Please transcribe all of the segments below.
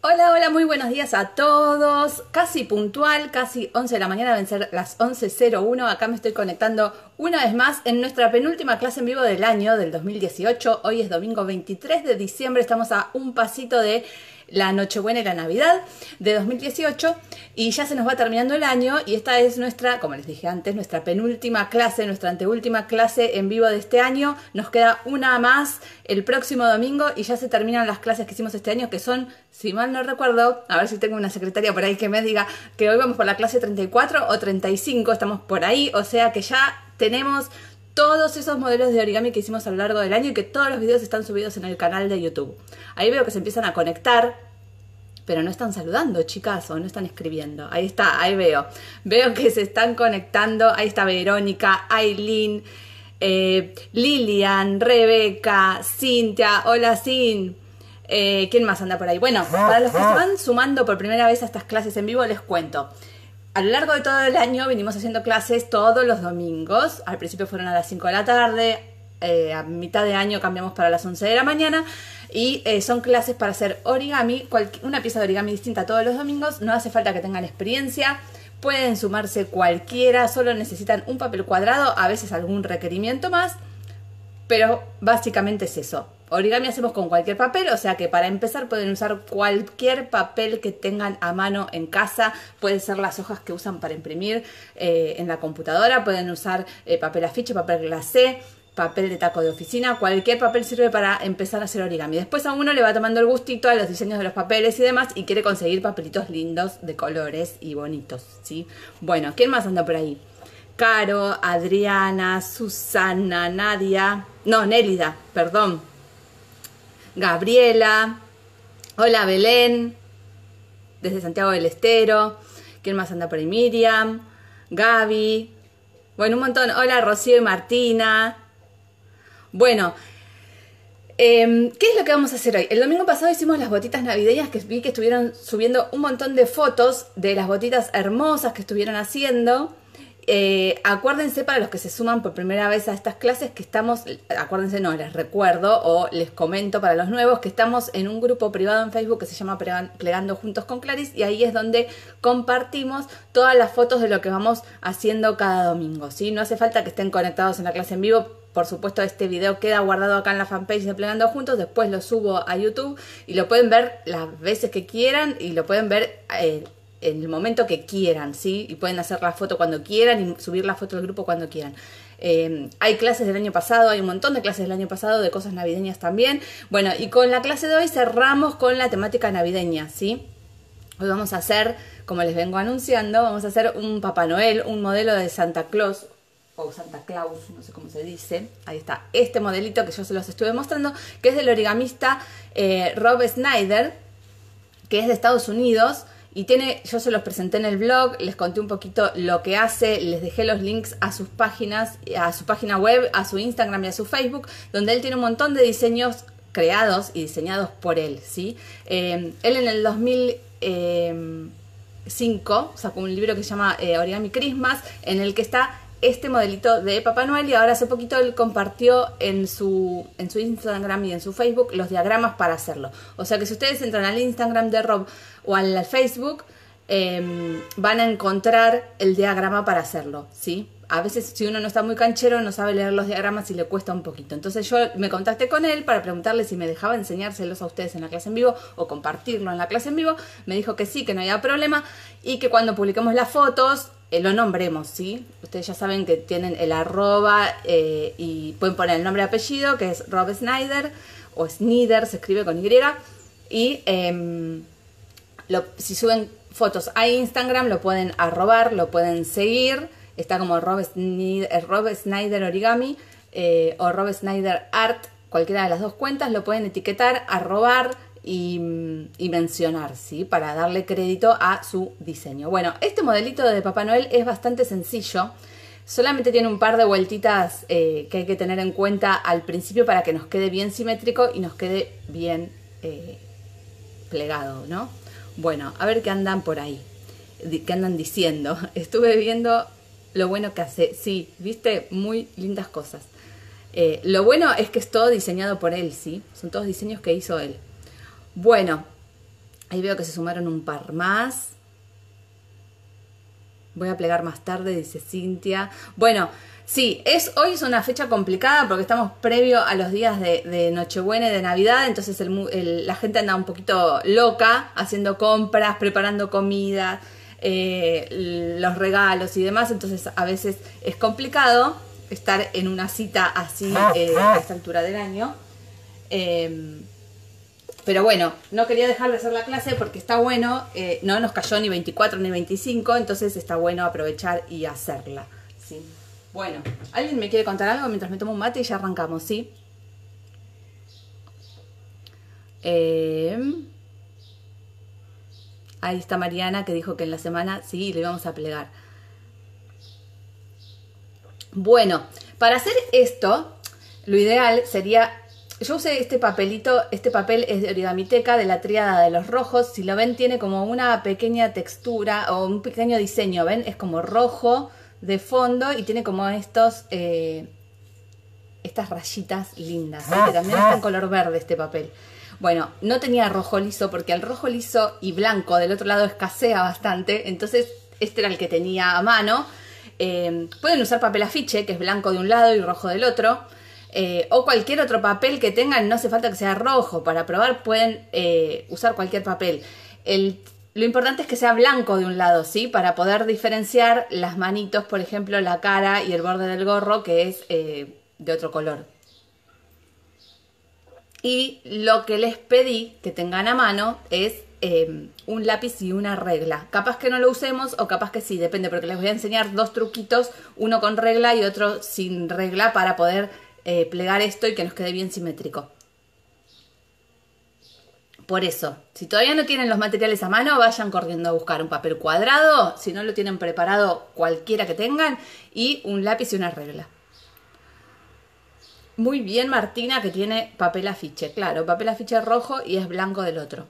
Hola, hola, muy buenos días a todos. Casi puntual, casi 11 de la mañana, deben ser las 11:01. Acá me estoy conectando una vez más en nuestra penúltima clase en vivo del año, del 2018. Hoy es domingo 23 de diciembre, estamos a un pasito de la Nochebuena y la Navidad de 2018 y ya se nos va terminando el año y esta es nuestra, como les dije antes, nuestra penúltima clase, nuestra anteúltima clase en vivo de este año. Nos queda una más el próximo domingo y ya se terminan las clases que hicimos este año, que son, si mal no recuerdo, a ver si tengo una secretaria por ahí que me diga que hoy vamos por la clase 34 o 35, estamos por ahí, o sea que ya tenemos todos esos modelos de origami que hicimos a lo largo del año y que todos los videos están subidos en el canal de YouTube. Ahí veo que se empiezan a conectar, pero no están saludando, chicas, o no están escribiendo. Ahí está, ahí veo. Veo que se están conectando. Ahí está Verónica, Aileen, Lilian, Rebeca, Cintia. Hola, Cin. ¿Quién más anda por ahí? Bueno, para los que se van sumando por primera vez a estas clases en vivo, les cuento. A lo largo de todo el año venimos haciendo clases todos los domingos. Al principio fueron a las 5 de la tarde, a mitad de año cambiamos para las 11 de la mañana y son clases para hacer origami, una pieza de origami distinta todos los domingos. No hace falta que tengan experiencia, pueden sumarse cualquiera, solo necesitan un papel cuadrado, a veces algún requerimiento más, pero básicamente es eso. Origami hacemos con cualquier papel, o sea que para empezar pueden usar cualquier papel que tengan a mano en casa. Pueden ser las hojas que usan para imprimir en la computadora, pueden usar papel afiche, papel glacé, papel de taco de oficina, cualquier papel sirve para empezar a hacer origami. Después a uno le va tomando el gustito a los diseños de los papeles y demás y quiere conseguir papelitos lindos de colores y bonitos, ¿sí? Bueno, ¿quién más anda por ahí? Caro, Adriana, Susana, Nadia, no, Nélida, perdón. Gabriela, hola Belén, desde Santiago del Estero. ¿Quién más anda por ahí? Miriam, Gaby, bueno, un montón. Hola Rocío y Martina. Bueno, ¿qué es lo que vamos a hacer hoy? El domingo pasado hicimos las botitas navideñas, que vi que estuvieron subiendo un montón de fotos de las botitas hermosas que estuvieron haciendo. Acuérdense, para los que se suman por primera vez a estas clases, que estamos, acuérdense, no, les recuerdo o les comento para los nuevos que estamos en un grupo privado en Facebook que se llama Plegando Juntos con Claris, y ahí es donde compartimos todas las fotos de lo que vamos haciendo cada domingo, ¿sí? No hace falta que estén conectados en la clase en vivo. Por supuesto, este video queda guardado acá en la fanpage de Plegando Juntos, después lo subo a YouTube y lo pueden ver las veces que quieran y lo pueden ver en el momento que quieran, ¿sí? Y pueden hacer la foto cuando quieran y subir la foto del grupo cuando quieran. Hay clases del año pasado, hay un montón de clases del año pasado, de cosas navideñas también. Bueno, y con la clase de hoy cerramos con la temática navideña, ¿sí? Hoy vamos a hacer, como les vengo anunciando, vamos a hacer un Papá Noel, un modelo de Santa Claus, o Santa Claus, no sé cómo se dice. Ahí está, este modelito que yo se los estuve mostrando, que es del origamista Rob Schneider, que es de Estados Unidos. Y tiene, yo se los presenté en el blog, les conté un poquito lo que hace, les dejé los links a sus páginas, a su página web, a su Instagram y a su Facebook, donde él tiene un montón de diseños creados y diseñados por él, ¿sí? Él en el 2005 sacó un libro que se llama Origami Christmas, en el que está este modelito de Papá Noel, y ahora hace poquito él compartió en su Instagram y en su Facebook los diagramas para hacerlo. O sea que si ustedes entran al Instagram de Rob o al Facebook, van a encontrar el diagrama para hacerlo, ¿sí? A veces si uno no está muy canchero no sabe leer los diagramas y le cuesta un poquito. Entonces yo me contacté con él para preguntarle si me dejaba enseñárselos a ustedes en la clase en vivo o compartirlo en la clase en vivo. Me dijo que sí, que no había problema y que cuando publiquemos las fotos lo nombremos, ¿sí? Ustedes ya saben que tienen el arroba y pueden poner el nombre y apellido, que es Rob Schneider, o Schneider, se escribe con Y. Y si suben fotos a Instagram, lo pueden arrobar, lo pueden seguir. Está como Rob Schneider Origami o Rob Schneider Art, cualquiera de las dos cuentas. Lo pueden etiquetar, arrobar y mencionar, ¿sí? Para darle crédito a su diseño. Bueno, este modelito de Papá Noel es bastante sencillo. Solamente tiene un par de vueltitas que hay que tener en cuenta al principio para que nos quede bien simétrico y nos quede bien plegado, ¿no? Bueno, a ver qué andan por ahí, qué andan diciendo. Estuve viendo lo bueno que hace. Sí, viste, muy lindas cosas. Lo bueno es que es todo diseñado por él, ¿sí? Son todos diseños que hizo él. Bueno, Ahí veo que se sumaron un par más. Voy a plegar más tarde, dice Cintia. Bueno, sí, hoy es una fecha complicada porque estamos previo a los días de Nochebuena y de Navidad, entonces la gente anda un poquito loca haciendo compras, preparando comida, los regalos y demás, entonces a veces es complicado estar en una cita así a esta altura del año. Pero bueno, no quería dejar de hacer la clase porque está bueno, no nos cayó ni 24 ni 25, entonces está bueno aprovechar y hacerla, ¿sí? Bueno, ¿alguien me quiere contar algo mientras me tomo un mate y ya arrancamos, sí? Ahí está Mariana que dijo que en la semana sí le íbamos a plegar. Bueno, para hacer esto, lo ideal sería... Yo usé este papelito, este papel es de Origamiteca, de la tríada de los rojos. Si lo ven, tiene como una pequeña textura o un pequeño diseño, ¿ven? Es como rojo de fondo y tiene como estas rayitas lindas, ¿sí? Que también está en color verde este papel. Bueno, no tenía rojo liso porque el rojo liso y blanco del otro lado escasea bastante, entonces este era el que tenía a mano. Pueden usar papel afiche, que es blanco de un lado y rojo del otro. O cualquier otro papel que tengan, no hace falta que sea rojo. Para probar pueden usar cualquier papel. Lo importante es que sea blanco de un lado, ¿sí? Para poder diferenciar las manitos, por ejemplo, la cara y el borde del gorro, que es de otro color. Y lo que les pedí que tengan a mano es un lápiz y una regla. Capaz que no lo usemos o capaz que sí, depende, porque les voy a enseñar dos truquitos, uno con regla y otro sin regla para poder plegar esto y que nos quede bien simétrico. Por eso, si todavía no tienen los materiales a mano, vayan corriendo a buscar un papel cuadrado, si no lo tienen preparado cualquiera que tengan, y un lápiz y una regla. Muy bien Martina, que tiene papel afiche, claro, papel afiche rojo y es blanco del otro.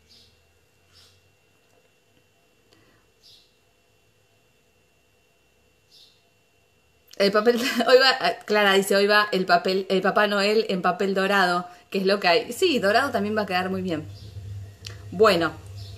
El papel, hoy va, Clara dice, hoy va el Papá Noel en papel dorado, que es lo que hay. Sí, dorado también va a quedar muy bien. Bueno.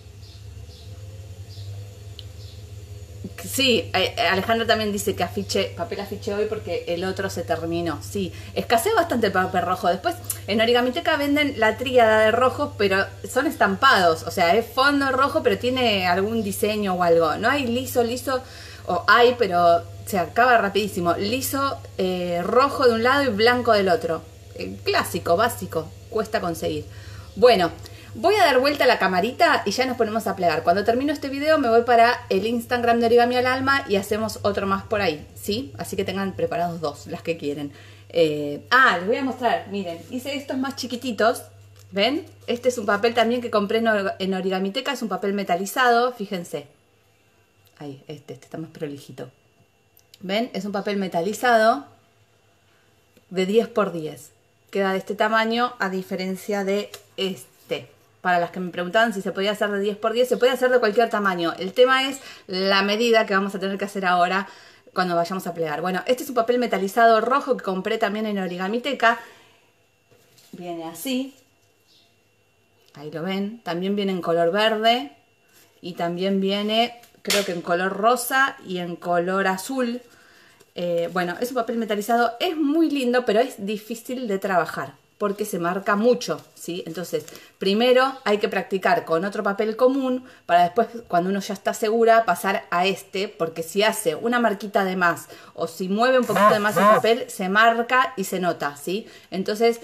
Sí, Alejandra también dice que papel afiche hoy porque el otro se terminó. Sí, escasea bastante el papel rojo. Después, en Origamiteca venden la tríada de rojos, pero son estampados. O sea, es fondo rojo, pero tiene algún diseño o algo. No hay liso, o hay, pero se acaba rapidísimo. Liso, rojo de un lado y blanco del otro. Clásico, básico, cuesta conseguir. Bueno, voy a dar vuelta a la camarita y ya nos ponemos a plegar. Cuando termino este video me voy para el Instagram de Origami al Alma y hacemos otro más por ahí, ¿sí? Así que tengan preparados dos, las que quieren. Les voy a mostrar, miren, hice estos más chiquititos, ¿ven? Este es un papel también que compré en Origamiteca, es un papel metalizado, fíjense. Ahí, este está más prolijito. ¿Ven? Es un papel metalizado de 10 por 10. Queda de este tamaño a diferencia de este. Para las que me preguntaban si se podía hacer de 10 por 10, se puede hacer de cualquier tamaño. El tema es la medida que vamos a tener que hacer ahora cuando vayamos a plegar. Bueno, este es un papel metalizado rojo que compré también en Origamiteca. Viene así. Ahí lo ven. También viene en color verde. Y también viene, creo que en color rosa y en color azul. Bueno, es un papel metalizado. Es muy lindo, pero es difícil de trabajar porque se marca mucho, ¿sí? Entonces, primero hay que practicar con otro papel común para después, cuando uno ya está segura, pasar a este, porque si hace una marquita de más o si mueve un poquito de más el papel, se marca y se nota, ¿sí? Entonces,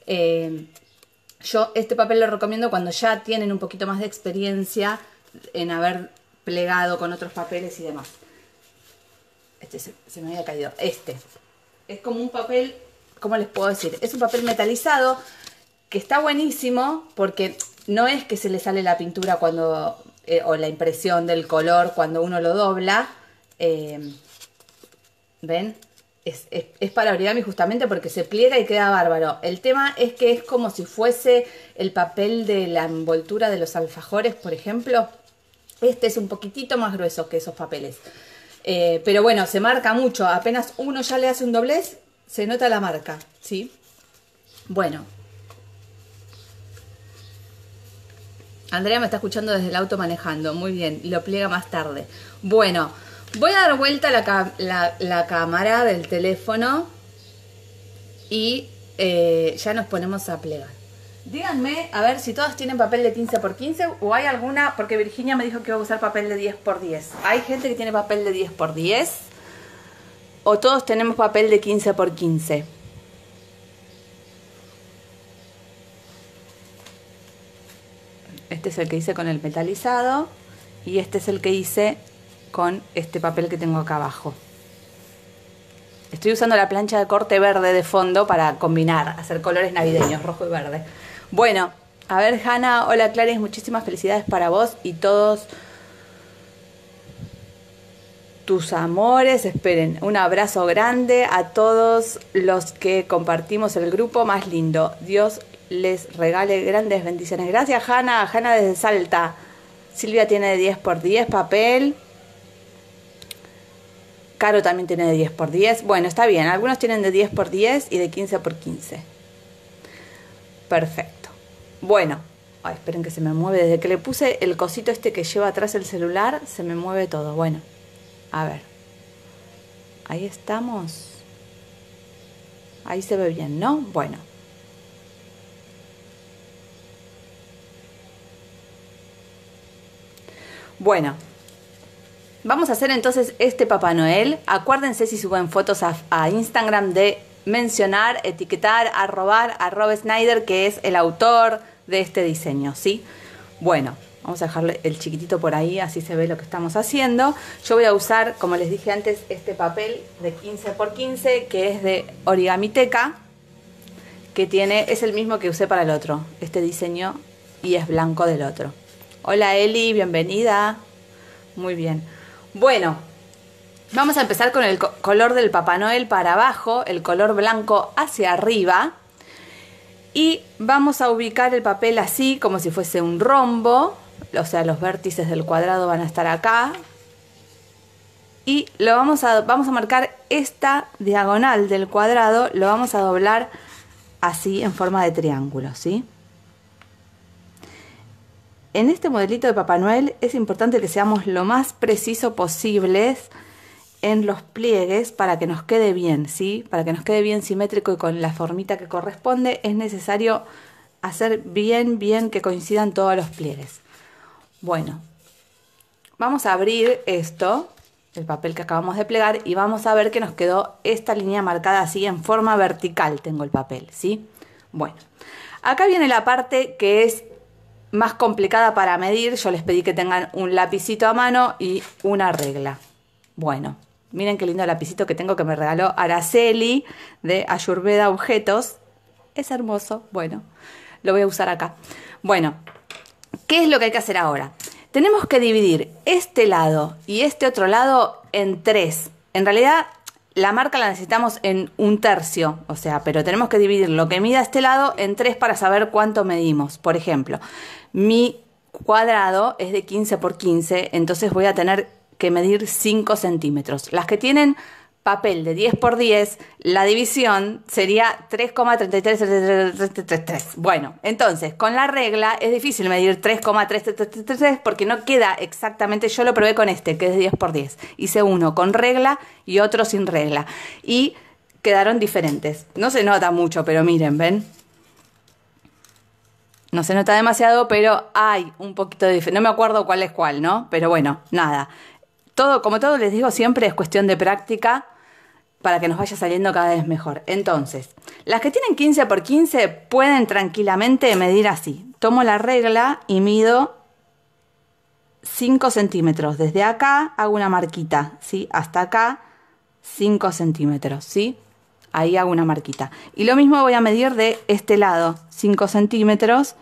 yo este papel lo recomiendo cuando ya tienen un poquito más de experiencia en haber plegado con otros papeles y demás. Este se me había caído. Este es como un papel... ¿Cómo les puedo decir? Es un papel metalizado que está buenísimo porque no es que se le sale la pintura cuando o la impresión del color cuando uno lo dobla. ¿Ven? Es para origami justamente porque se pliega y queda bárbaro. El tema es que es como si fuese el papel de la envoltura de los alfajores, por ejemplo. Este es un poquitito más grueso que esos papeles. Pero bueno, se marca mucho. Apenas uno ya le hace un doblez, se nota la marca, ¿sí? Bueno. Andrea me está escuchando desde el auto manejando. Muy bien, y lo pliega más tarde. Bueno, voy a dar vuelta la cámara del teléfono y ya nos ponemos a plegar. Díganme, a ver si todos tienen papel de 15×15 o hay alguna, porque Virginia me dijo que iba a usar papel de 10×10. ¿Hay gente que tiene papel de 10×10? ¿O todos tenemos papel de 15×15? Este es el que hice con el metalizado y este es el que hice con este papel que tengo acá abajo. Estoy usando la plancha de corte verde de fondo para combinar, hacer colores navideños, rojo y verde. Bueno, a ver, Hanna, hola Clarice, muchísimas felicidades para vos y todos tus amores. Esperen, un abrazo grande a todos los que compartimos el grupo más lindo. Dios les regale grandes bendiciones. Gracias, Hanna. Hanna desde Salta. Silvia tiene de 10×10 papel. Caro también tiene de 10×10. Bueno, está bien. Algunos tienen de 10×10 y de 15×15. Perfecto. Bueno. Ay, esperen que se me mueve. Desde que le puse el cosito este que lleva atrás el celular, se me mueve todo. Bueno. A ver. Ahí estamos. Ahí se ve bien, ¿no? Bueno. Bueno. Vamos a hacer entonces este Papá Noel. Acuérdense si suben fotos a Instagram de mencionar, etiquetar, arrobar a Snyder, que es el autor de este diseño, ¿sí? Bueno, vamos a dejarle el chiquitito por ahí, así se ve lo que estamos haciendo. Yo voy a usar, como les dije antes, este papel de 15×15, que es de Origamiteca, que es el mismo que usé para el otro, este diseño, y es blanco del otro. Hola Eli, bienvenida. Muy bien. Bueno, vamos a empezar con el color del Papá Noel para abajo, el color blanco hacia arriba. Y vamos a ubicar el papel así, como si fuese un rombo. O sea, los vértices del cuadrado van a estar acá. Y vamos a marcar esta diagonal del cuadrado, lo vamos a doblar así en forma de triángulo, ¿sí? En este modelito de Papá Noel es importante que seamos lo más preciso posibles en los pliegues para que nos quede bien, ¿sí? Para que nos quede bien simétrico y con la formita que corresponde, es necesario hacer bien que coincidan todos los pliegues. Bueno, vamos a abrir esto, el papel que acabamos de plegar, y vamos a ver que nos quedó esta línea marcada así en forma vertical, tengo el papel, ¿sí? Bueno, acá viene la parte que es más complicada para medir. Yo les pedí que tengan un lapicito a mano y una regla. Bueno, miren qué lindo lapicito que tengo que me regaló Araceli de Ayurveda Objetos. Es hermoso. Bueno, lo voy a usar acá. Bueno, ¿qué es lo que hay que hacer ahora? Tenemos que dividir este lado y este otro lado en 3. En realidad, la marca la necesitamos en 1/3, o sea, pero tenemos que dividir lo que mida este lado en 3 para saber cuánto medimos. Por ejemplo, mi cuadrado es de 15×15, entonces voy a tener que medir 5 centímetros. Las que tienen papel de 10×10, la división sería 3,3333. Bueno, entonces, con la regla es difícil medir 3,3333 porque no queda exactamente. Yo lo probé con este, que es 10×10. Hice uno con regla y otro sin regla. Y quedaron diferentes. No se nota mucho, pero miren, ¿ven? No se nota demasiado, pero hay un poquito de diferencia. No me acuerdo cuál es cuál, ¿no? Pero bueno, nada. Como todo les digo, siempre es cuestión de práctica para que nos vaya saliendo cada vez mejor. Entonces, las que tienen 15×15 pueden tranquilamente medir así. Tomo la regla y mido 5 centímetros. Desde acá hago una marquita, ¿sí? Hasta acá 5 centímetros, ¿sí? Ahí hago una marquita. Y lo mismo voy a medir de este lado, 5 centímetros.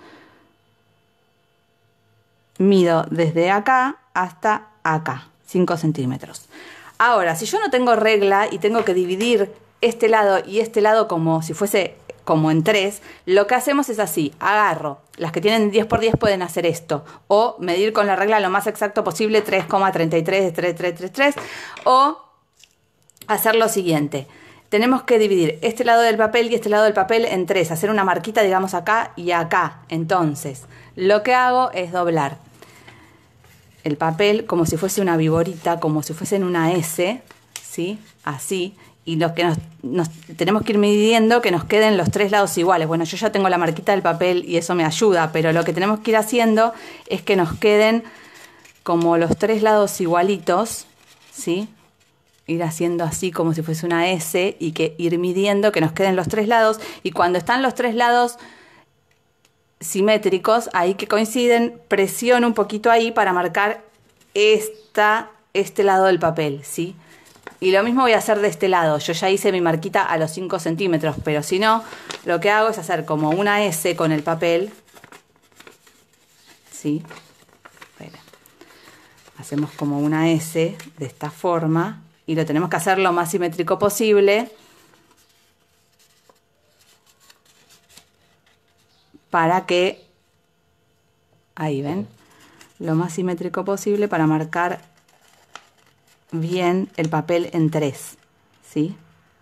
Mido desde acá hasta acá, 5 centímetros. Ahora, si yo no tengo regla y tengo que dividir este lado y este lado como si fuese como en 3, lo que hacemos es así, agarro, las que tienen 10×10 pueden hacer esto, o medir con la regla lo más exacto posible, 3,333333, o hacer lo siguiente, tenemos que dividir este lado del papel y este lado del papel en tres, hacer una marquita, digamos, acá y acá. Entonces, lo que hago es doblar el papel como si fuese una viborita, como si fuese en una S, ¿sí? Así. Y lo que nos tenemos que ir midiendo que nos queden los tres lados iguales. Bueno, yo ya tengo la marquita del papel y eso me ayuda, pero lo que tenemos que ir haciendo es que nos queden como los tres lados igualitos, ¿sí? Ir haciendo así como si fuese una S y que ir midiendo que nos queden los tres lados. Y cuando están los tres lados simétricos, ahí que coinciden, presiono un poquito ahí para marcar este lado del papel, ¿sí? Y lo mismo voy a hacer de este lado. Yo ya hice mi marquita a los 5 centímetros, pero si no, lo que hago es hacer como una S con el papel, ¿sí? Espera. Hacemos como una S de esta forma y lo tenemos que hacer lo más simétrico posible para que, ahí ven, lo más simétrico posible para marcar bien el papel en tres, ¿sí?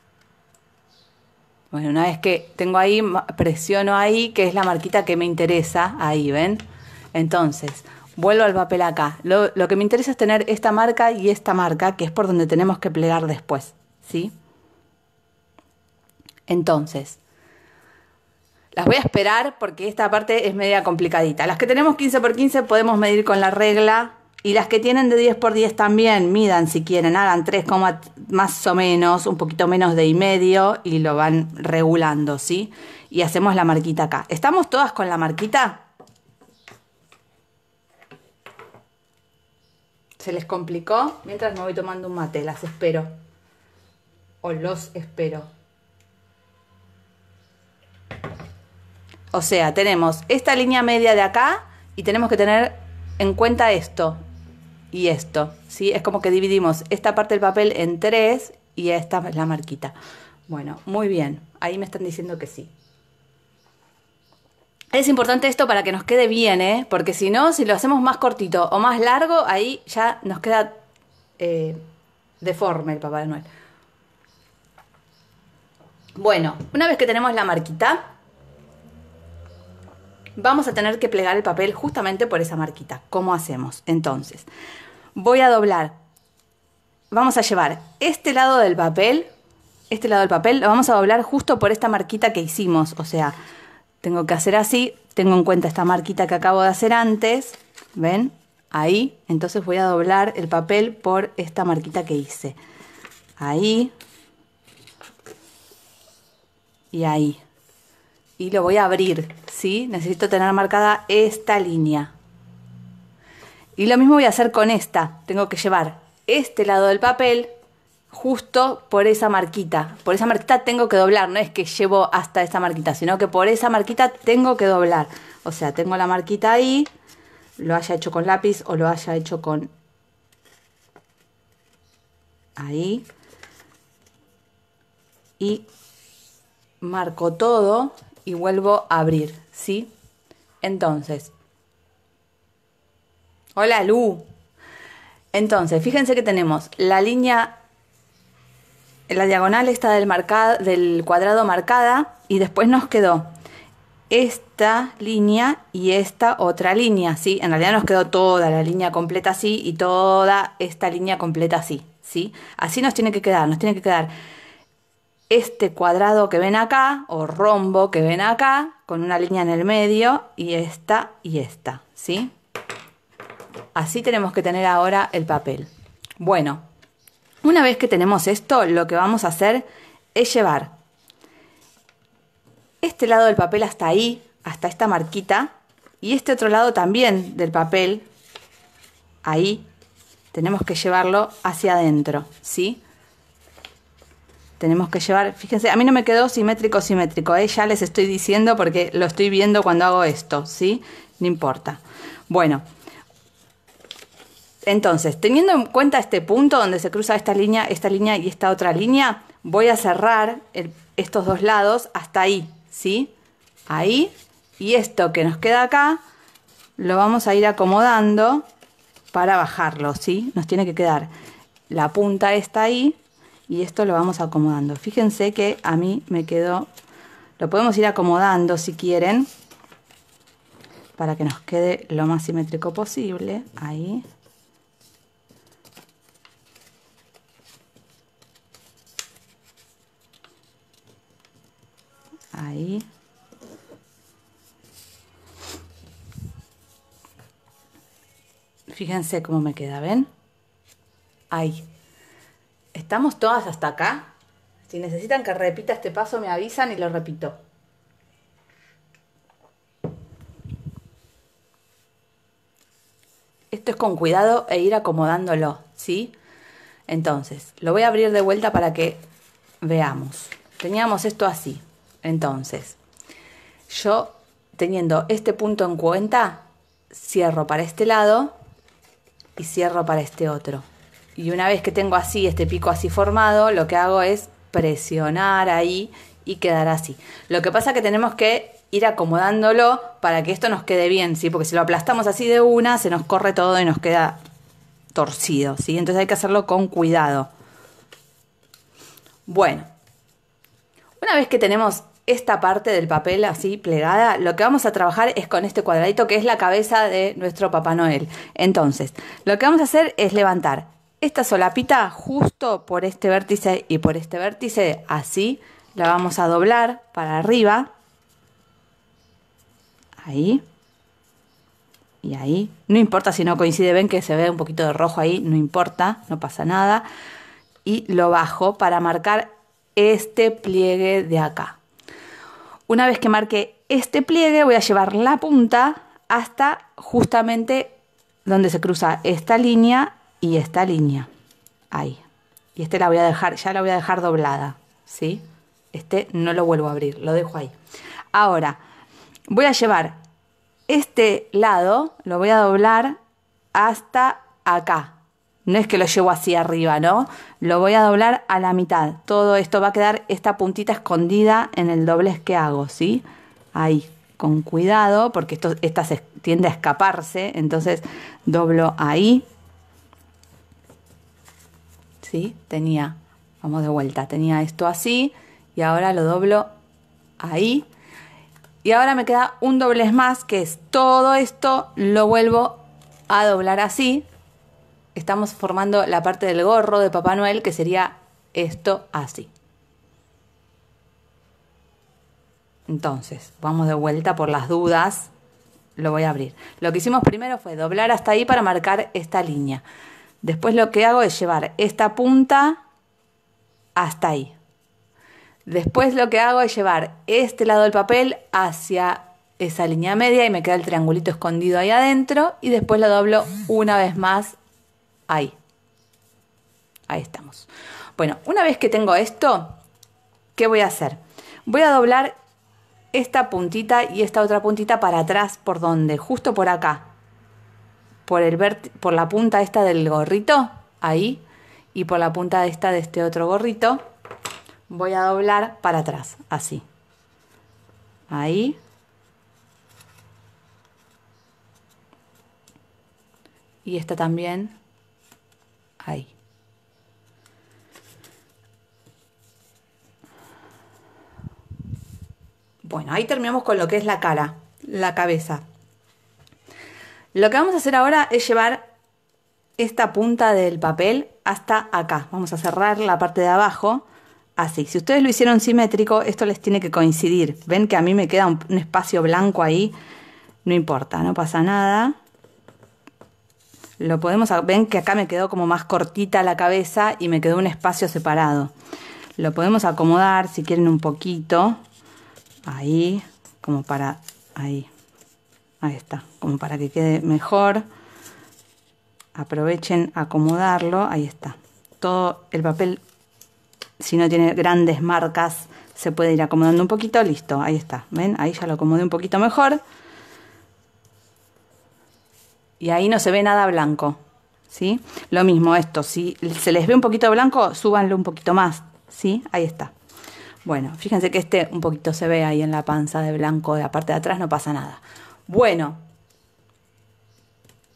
Bueno, una vez que tengo ahí, presiono ahí, que es la marquita que me interesa, ahí, ¿ven? Entonces, vuelvo al papel acá. Lo que me interesa es tener esta marca y esta marca, que es por donde tenemos que plegar después, ¿sí? Entonces, las voy a esperar porque esta parte es media complicadita. Las que tenemos 15 por 15 podemos medir con la regla. Y las que tienen de 10 por 10 también, midan si quieren, hagan 3, más o menos, un poquito menos de y medio y lo van regulando, ¿sí? Y hacemos la marquita acá. ¿Estamos todas con la marquita? ¿Se les complicó? Mientras me voy tomando un mate, las espero. O los espero. O sea, tenemos esta línea media de acá y tenemos que tener en cuenta esto. Y esto, ¿sí? Es como que dividimos esta parte del papel en tres y esta es la marquita. Bueno, muy bien. Ahí me están diciendo que sí. Es importante esto para que nos quede bien, ¿eh? Porque si no, si lo hacemos más cortito o más largo, ahí ya nos queda deforme el Papá Noel. Bueno, una vez que tenemos la marquita, vamos a tener que plegar el papel justamente por esa marquita. ¿Cómo hacemos? Entonces, voy a doblar. Vamos a llevar este lado del papel lo vamos a doblar justo por esta marquita que hicimos. O sea, tengo que hacer así, tengo en cuenta esta marquita que acabo de hacer antes. ¿Ven? Ahí. Entonces voy a doblar el papel por esta marquita que hice. Ahí. Y ahí. Y lo voy a abrir, ¿sí? Necesito tener marcada esta línea. Y lo mismo voy a hacer con esta. Tengo que llevar este lado del papel justo por esa marquita. Por esa marquita tengo que doblar. No es que llevo hasta esta marquita, sino que por esa marquita tengo que doblar. O sea, tengo la marquita ahí, lo haya hecho con lápiz o lo haya hecho con... ahí. Y marco todo y vuelvo a abrir, ¿sí? Entonces, hola Lu. Entonces, fíjense que tenemos la línea, la diagonal esta del cuadrado marcada y después nos quedó esta línea y esta otra línea, ¿sí? En realidad nos quedó toda la línea completa así y toda esta línea completa así, ¿sí? Así nos tiene que quedar este cuadrado que ven acá, o rombo que ven acá, con una línea en el medio, y esta, ¿sí? Así tenemos que tener ahora el papel. Bueno, una vez que tenemos esto, lo que vamos a hacer es llevar este lado del papel hasta ahí, hasta esta marquita, y este otro lado también del papel, ahí, tenemos que llevarlo hacia adentro, ¿sí? Tenemos que llevar, fíjense, a mí no me quedó simétrico, ya les estoy diciendo porque lo estoy viendo cuando hago esto, ¿sí? No importa. Bueno, entonces, teniendo en cuenta este punto donde se cruza esta línea y esta otra línea, voy a cerrar estos dos lados hasta ahí, ¿sí? Ahí, y esto que nos queda acá, lo vamos a ir acomodando para bajarlo, ¿sí? Nos tiene que quedar la punta esta ahí, y esto lo vamos acomodando. Fíjense que a mí me quedó, lo podemos ir acomodando si quieren, para que nos quede lo más simétrico posible. Ahí. Ahí. Fíjense cómo me queda, ¿ven? Ahí. ¿Estamos todas hasta acá? Si necesitan que repita este paso me avisan y lo repito. Esto es con cuidado e ir acomodándolo, ¿sí? Entonces, lo voy a abrir de vuelta para que veamos. Teníamos esto así. Entonces, yo teniendo este punto en cuenta, cierro para este lado y cierro para este otro. Y una vez que tengo así, este pico así formado, lo que hago es presionar ahí y quedar así. Lo que pasa es que tenemos que ir acomodándolo para que esto nos quede bien, ¿sí? Porque si lo aplastamos así de una, se nos corre todo y nos queda torcido, ¿sí? Entonces hay que hacerlo con cuidado. Bueno, una vez que tenemos esta parte del papel así plegada, lo que vamos a trabajar es con este cuadradito que es la cabeza de nuestro Papá Noel. Entonces, lo que vamos a hacer es levantar esta solapita justo por este vértice y por este vértice, así, la vamos a doblar para arriba, ahí, y ahí, no importa si no coincide, ven que se ve un poquito de rojo ahí, no importa, no pasa nada, y lo bajo para marcar este pliegue de acá. Una vez que marque este pliegue, voy a llevar la punta hasta justamente donde se cruza esta línea y esta línea. Ahí. Y este la voy a dejar, ya la voy a dejar doblada, ¿sí? Este no lo vuelvo a abrir, lo dejo ahí. Ahora, voy a llevar este lado, lo voy a doblar hasta acá. No es que lo llevo así arriba, ¿no? Lo voy a doblar a la mitad. Todo esto va a quedar esta puntita escondida en el doblez que hago, ¿sí? Ahí, con cuidado, porque esta se tiende a escaparse. Entonces, doblo ahí. ¿Sí? Vamos de vuelta, tenía esto así. Y ahora lo doblo ahí. Y ahora me queda un doblez más, que es todo esto, lo vuelvo a doblar así. Estamos formando la parte del gorro de Papá Noel, que sería esto así. Entonces, vamos de vuelta por las dudas. Lo voy a abrir. Lo que hicimos primero fue doblar hasta ahí para marcar esta línea. Después lo que hago es llevar esta punta hasta ahí. Después lo que hago es llevar este lado del papel hacia esa línea media y me queda el triangulito escondido ahí adentro. Y después lo doblo una vez más ahí. Ahí estamos. Bueno, una vez que tengo esto, ¿qué voy a hacer? Voy a doblar esta puntita y esta otra puntita para atrás. ¿Por dónde? Justo por acá. Por la punta esta del gorrito. Ahí. Y por la punta esta de este otro gorrito. Voy a doblar para atrás. Así. Ahí. Y esta también. Ahí. Bueno, ahí terminamos con lo que es la cara, la cabeza. Lo que vamos a hacer ahora es llevar esta punta del papel hasta acá. Vamos a cerrar la parte de abajo, así. Si ustedes lo hicieron simétrico, esto les tiene que coincidir. Ven que a mí me queda un espacio blanco ahí. No importa, no pasa nada. Ven que acá me quedó como más cortita la cabeza y me quedó un espacio separado. Lo podemos acomodar si quieren un poquito. Ahí, como para... Ahí está, como para que quede mejor. Aprovechen a acomodarlo. Ahí está. Todo el papel, si no tiene grandes marcas, se puede ir acomodando un poquito. Listo, ahí está. ¿Ven? Ahí ya lo acomodé un poquito mejor. Y ahí no se ve nada blanco, ¿sí? Lo mismo esto, si se les ve un poquito blanco, súbanlo un poquito más, ¿sí? Ahí está. Bueno, fíjense que un poquito se ve ahí en la panza de blanco, de la parte de atrás, no pasa nada. Bueno.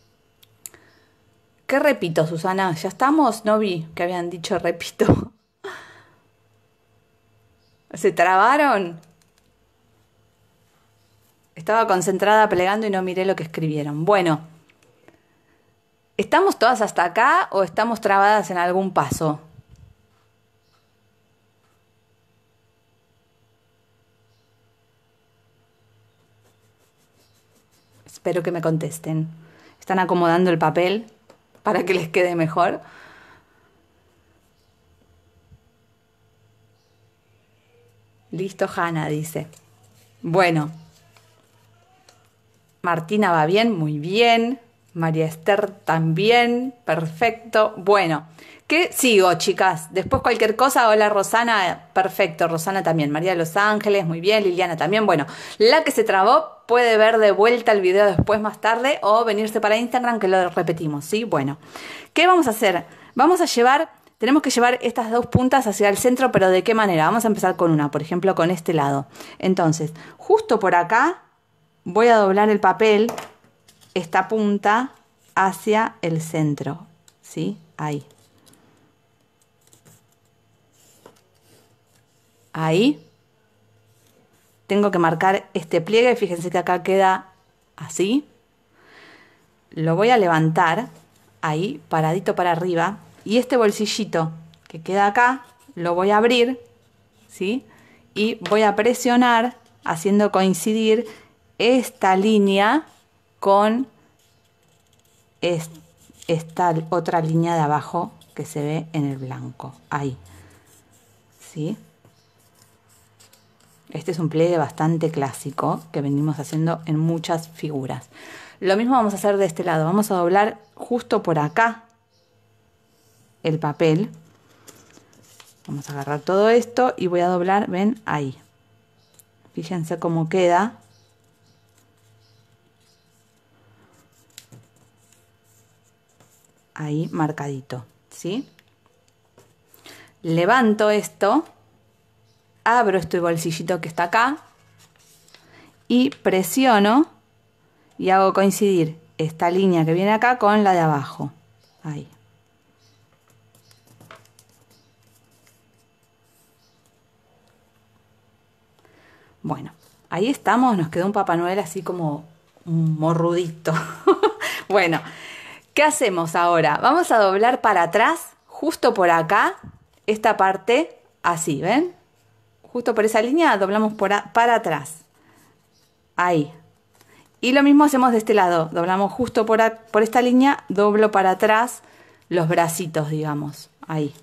¿Qué repito, Susana? ¿Ya estamos? No vi que habían dicho repito. ¿Se trabaron? Estaba concentrada plegando y no miré lo que escribieron. Bueno, ¿estamos todas hasta acá o estamos trabadas en algún paso? Espero que me contesten. ¿Están acomodando el papel para que les quede mejor? Listo, Hanna, dice. Bueno. Martina va bien, muy bien. María Esther también, perfecto. Bueno, ¿qué sigo, chicas? Después cualquier cosa, hola Rosana, perfecto, Rosana también. María de Los Ángeles, muy bien, Liliana también. Bueno, la que se trabó puede ver de vuelta el video después más tarde o venirse para Instagram que lo repetimos, ¿sí? Bueno, ¿qué vamos a hacer? Tenemos que llevar estas dos puntas hacia el centro, pero ¿de qué manera? Vamos a empezar con una, por ejemplo, con este lado. Entonces, justo por acá voy a doblar el papel, esta punta, hacia el centro, ¿sí? Ahí. Ahí. Tengo que marcar este pliegue, fíjense que acá queda así. Lo voy a levantar, ahí, paradito para arriba. Y este bolsillito que queda acá, lo voy a abrir, ¿sí? Y voy a presionar, haciendo coincidir esta línea con esta otra línea de abajo que se ve en el blanco. Ahí, ¿sí? Este es un pliegue bastante clásico que venimos haciendo en muchas figuras. Lo mismo vamos a hacer de este lado. Vamos a doblar justo por acá el papel. Vamos a agarrar todo esto y voy a doblar, ven, ahí. Fíjense cómo queda. Ahí marcadito, ¿sí? Levanto esto, abro este bolsillito que está acá y presiono y hago coincidir esta línea que viene acá con la de abajo. Ahí. Bueno, ahí estamos, nos quedó un Papá Noel así como un morrudito. Bueno, ¿qué hacemos ahora? Vamos a doblar para atrás, justo por acá, esta parte, así, ¿ven? Justo por esa línea doblamos para atrás. Ahí. Y lo mismo hacemos de este lado. Doblamos justo por esta línea, doblo para atrás los bracitos, digamos. Ahí.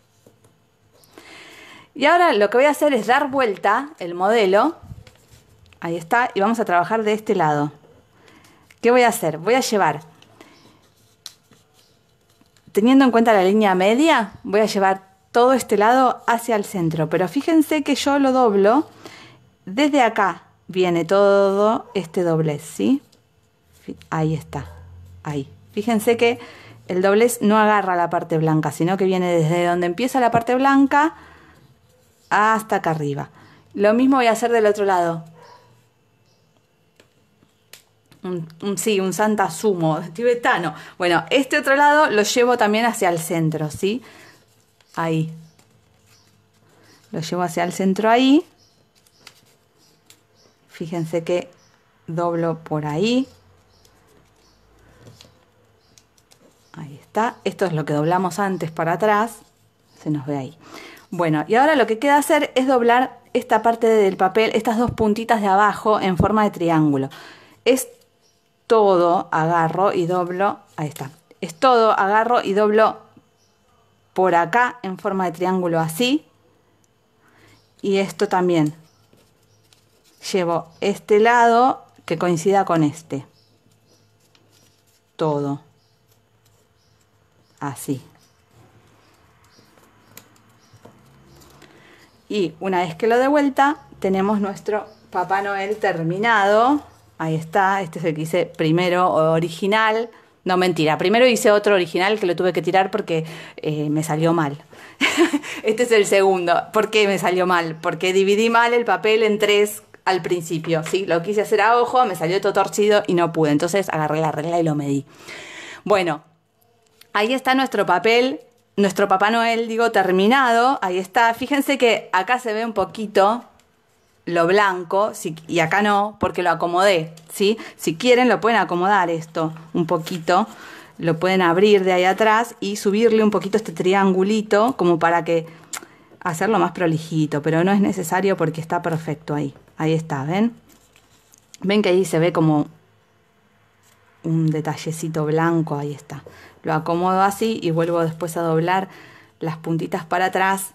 Y ahora lo que voy a hacer es dar vuelta el modelo. Ahí está. Y vamos a trabajar de este lado. ¿Qué voy a hacer? Voy a llevar, teniendo en cuenta la línea media, voy a llevar todo este lado hacia el centro. Pero fíjense que yo lo doblo. Desde acá viene todo este doblez, ¿sí? Ahí está. Ahí. Fíjense que el doblez no agarra la parte blanca, sino que viene desde donde empieza la parte blanca hasta acá arriba. Lo mismo voy a hacer del otro lado. Sí, un Santa Sumo tibetano. Bueno, este otro lado lo llevo también hacia el centro, ¿sí? Ahí. Lo llevo hacia el centro ahí. Fíjense que doblo por ahí. Ahí está. Esto es lo que doblamos antes para atrás. Se nos ve ahí. Bueno, y ahora lo que queda hacer es doblar esta parte del papel, estas dos puntitas de abajo en forma de triángulo. Es todo, agarro y doblo. Ahí está. Es todo, agarro y doblo por acá en forma de triángulo así. Y esto también. Llevo este lado que coincida con este. Todo. Así. Y una vez que lo de vuelta, tenemos nuestro Papá Noel terminado. Ahí está. Este es el que hice primero original. No, mentira. Primero hice otro original que lo tuve que tirar porque me salió mal. Este es el segundo. ¿Por qué me salió mal? Porque dividí mal el papel en tres al principio, ¿sí? Lo quise hacer a ojo, me salió todo torcido y no pude. Entonces agarré la regla y lo medí. Bueno, ahí está nuestro papel nuestro Papá Noel, digo, terminado. Ahí está. Fíjense que acá se ve un poquito lo blanco y acá no, porque lo acomodé, ¿sí? Si quieren lo pueden acomodar esto un poquito, lo pueden abrir de ahí atrás y subirle un poquito este triangulito como para que hacerlo más prolijito, pero no es necesario porque está perfecto ahí. Ahí está, ¿ven? Ven que ahí se ve como un detallecito blanco, ahí está. Lo acomodo así y vuelvo después a doblar las puntitas para atrás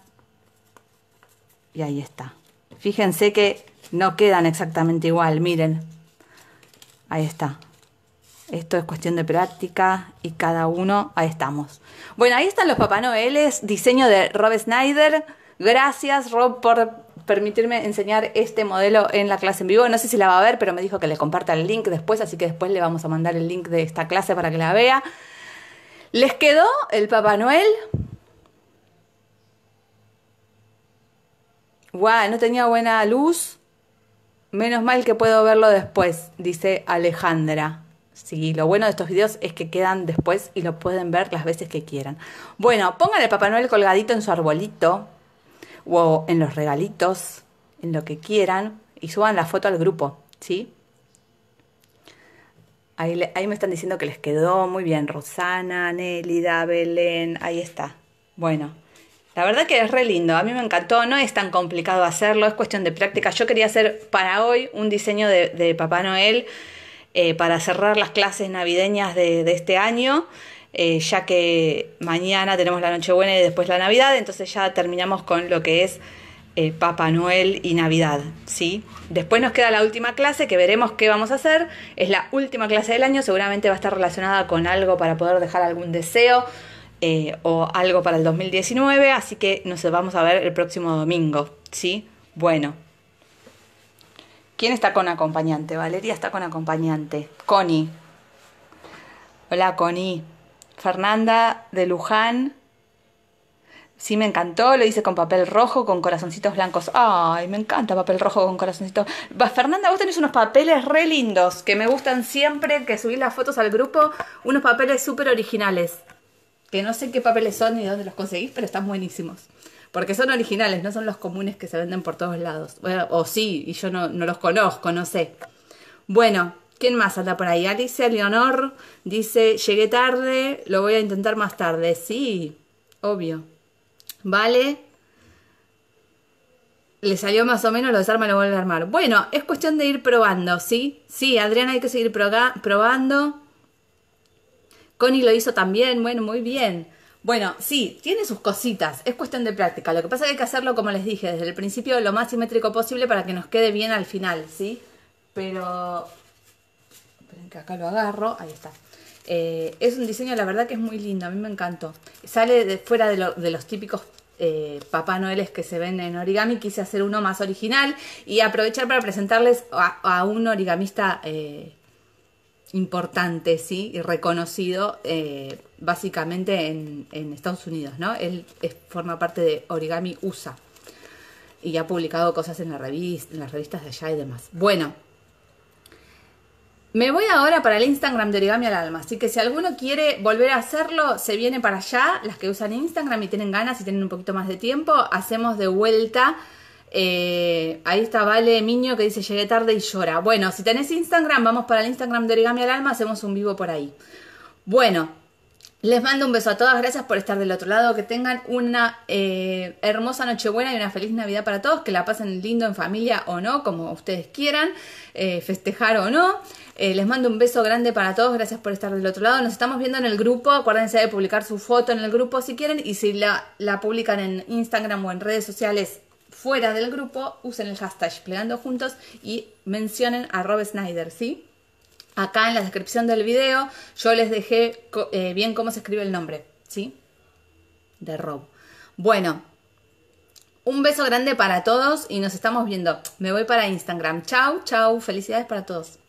y ahí está. Fíjense que no quedan exactamente igual, miren. Ahí está. Esto es cuestión de práctica y cada uno, ahí estamos. Bueno, ahí están los Papá Noeles, diseño de Rob Schneider. Gracias, Rob, por permitirme enseñar este modelo en la clase en vivo. No sé si la va a ver, pero me dijo que le comparta el link después, así que después le vamos a mandar el link de esta clase para que la vea. ¿Les quedó el Papá Noel? Guau, no tenía buena luz. Menos mal que puedo verlo después, dice Alejandra. Sí, lo bueno de estos videos es que quedan después y lo pueden ver las veces que quieran. Bueno, pongan el Papá Noel colgadito en su arbolito o en los regalitos, en lo que quieran, y suban la foto al grupo, ¿sí? Ahí me están diciendo que les quedó muy bien. Rosana, Nélida, Belén, ahí está. Bueno, la verdad que es re lindo, a mí me encantó, no es tan complicado hacerlo, es cuestión de práctica. Yo quería hacer para hoy un diseño de Papá Noel para cerrar las clases navideñas de este año, ya que mañana tenemos la Nochebuena y después la Navidad, entonces ya terminamos con lo que es Papá Noel y Navidad, ¿sí? Después nos queda la última clase que veremos qué vamos a hacer. Es la última clase del año, seguramente va a estar relacionada con algo para poder dejar algún deseo o algo para el 2019, así que nos vamos a ver el próximo domingo, ¿sí? Bueno. ¿Quién está con acompañante? Valeria está con acompañante. Connie. Hola, Connie. Fernanda de Luján. Sí, me encantó. Lo hice con papel rojo, con corazoncitos blancos. Ay, me encanta papel rojo con corazoncitos. Fernanda, vos tenés unos papeles re lindos que me gustan siempre que subís las fotos al grupo. Unos papeles súper originales. Que no sé qué papeles son ni dónde los conseguís, pero están buenísimos. Porque son originales, no son los comunes que se venden por todos lados. Bueno, o sí, y yo no los conozco, no sé. Bueno, ¿quién más anda por ahí? Alicia Leonor dice, llegué tarde, lo voy a intentar más tarde. Sí, obvio. Vale. Le salió más o menos, lo desarma y lo vuelve a armar. Bueno, es cuestión de ir probando, ¿sí? Sí, Adriana, hay que seguir probando. Connie lo hizo también, bueno, muy bien. Bueno, sí, tiene sus cositas, es cuestión de práctica. Lo que pasa es que hay que hacerlo, como les dije, desde el principio lo más simétrico posible para que nos quede bien al final, ¿sí? Pero... esperen que acá lo agarro, ahí está. Es un diseño, la verdad que es muy lindo, a mí me encantó. Sale de fuera de los típicos Papá Noeles que se ven en origami. Quise hacer uno más original y aprovechar para presentarles a un origamista importante, ¿sí? Y reconocido básicamente en Estados Unidos, ¿no? Él forma parte de Origami USA y ha publicado cosas en las revistas de allá y demás. Bueno, me voy ahora para el Instagram de Origami al Alma, así que si alguno quiere volver a hacerlo, se viene para allá. Las que usan Instagram y tienen ganas y tienen un poquito más de tiempo, hacemos de vuelta. Ahí está Vale Miño que dice llegué tarde y llora. Bueno, si tenés Instagram, vamos para el Instagram de Origami al Alma, hacemos un vivo por ahí. Bueno, les mando un beso a todas, gracias por estar del otro lado, que tengan una hermosa Nochebuena y una feliz Navidad para todos, que la pasen lindo en familia o no, como ustedes quieran, festejar o no. Les mando un beso grande para todos, gracias por estar del otro lado. Nos estamos viendo en el grupo, acuérdense de publicar su foto en el grupo si quieren, y si la publican en Instagram o en redes sociales fuera del grupo, usen el hashtag Plegando Juntos y mencionen a Rob Schneider, ¿sí? Acá en la descripción del video yo les dejé bien cómo se escribe el nombre, ¿sí? De Rob. Bueno, un beso grande para todos y nos estamos viendo. Me voy para Instagram. Chau, chau. Felicidades para todos.